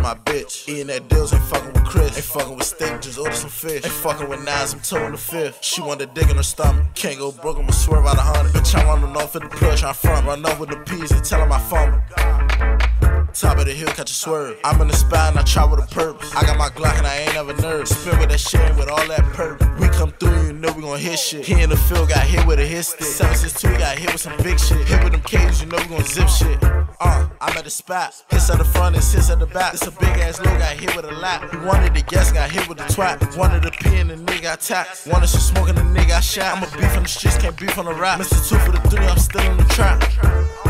my bitch. Eating that deals, ain't fucking with Chris. Ain't fucking with steak, just order some fish. Ain't fucking with knives, I'm towing the fifth. She want a dick in her stomach. Can't go broke, I'ma swerve out 100. Bitch, I'm on the north of the push, I'm front. Run up with the peas and tell 'em I fumble. Top of the hill, catch a swerve. I'm in the spot and I try with a purpose. I got my Glock and I ain't ever nervous. Spin with that shit with all that purpose. We come through, you know we gon' hit shit. He in the field, got hit with a hit stick. 762, got hit with some big shit. Hit with them cages, you know we gon' zip shit. I'm at the spot. Hits at the front and sits at the back. This a big ass low, got hit with a lap. He wanted the guest, got hit with the twat. Wanted the pee and the nigga got tapped. Wanted some smoke and the nigga got shot. I'm a beef on the streets, can't beef on the rap. Mr. 2 for the 3, I'm still in the trap.